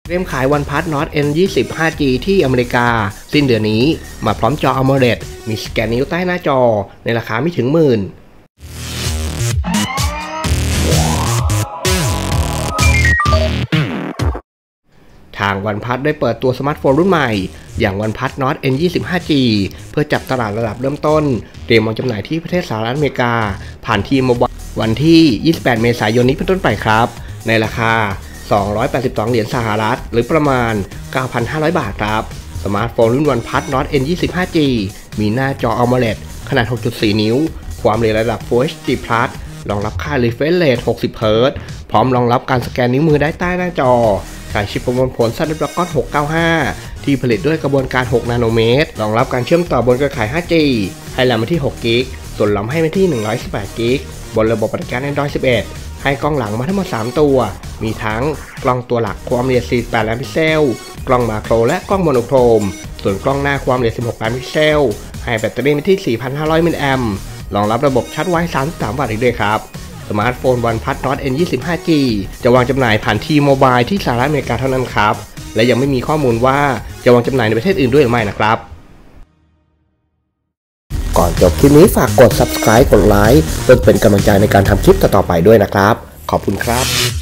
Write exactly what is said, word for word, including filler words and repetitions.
เริ่มขาย OnePlus Nord เอ็น ยี่สิบ ห้าจี ที่อเมริกาสิ้นเดือนนี้มาพร้อมจอ AMOLED มีสแกนนิ้วใต้หน้าจอในราคาไม่ถึงหมื่นทาง OnePlus ได้เปิดตัวสมาร์ทโฟนรุ่นใหม่อย่าง OnePlus Nord เอ็น ยี่สิบ ห้าจี เพื่อจับตลาดระดับเริ่มต้นเตรียมวางจำหน่ายที่ประเทศสหรัฐอเมริกาผ่านทีมโมบายวันที่ยี่สิบแปดเมษายนนี้เป็นต้นไปครับในราคาสองร้อยแปดสิบสองเหรียญสหรัฐหรือประมาณ เก้าพันห้าร้อย บาทครับสมาร์ทโฟนรุ่น OnePlus Nord เอ็น ยี่สิบ ห้าจี มีหน้าจอ AMOLED ขนาด หกจุดสี่ นิ้วความเร็วระดับ Full เอช ดี Plus รองรับค่า Refresh Rate หกสิบ เฮิร์ตซ์ พร้อมรองรับการสแกนนิ้วมือได้ใต้หน้าจอใส่ชิปประมวลผล Snapdragon หกเก้าห้าที่ผลิตด้วยกระบวนการหกนาโนเมตรรองรับการเชื่อมต่อบนเครือข่าย ห้าจี ให้แรมมาที่หกกิกะไบต์ส่วนลำให้มาที่หนึ่งร้อยสิบแปดกิกะไบต์บนระบบปฏิบัติการ Android สิบเอ็ดให้กล้องหลังมาทั้งหมดสามตัวมีทั้งกล้องตัวหลักความละเอียดสี่สิบแปดล้านพิกเซลกล้องมาโครและกล้องโมโนโครมส่วนกล้องหน้าความละเอียดสิบหกล้านพิกเซลให้แบตเตอรี่มาที่ สี่พันห้าร้อย มิลลิแอมป์รองรับระบบชาร์จไว สามสิบสาม วัตต์อีกด้วยครับสมาร์ทโฟน OnePlus Nord เอ็น ยี่สิบ ห้าจี จะวางจำหน่ายผ่านทีโมบายที่สหรัฐอเมริกาเท่านั้นครับและยังไม่มีข้อมูลว่าจะวางจำหน่ายในประเทศอื่นด้วยหรือไม่นะครับก่อนจบคลิปนี้ฝากกด ซับสไครบ์ กดไลค์เพื่อเป็นกำลังใจในการทำคลิปต่อๆไปด้วยนะครับขอบคุณครับ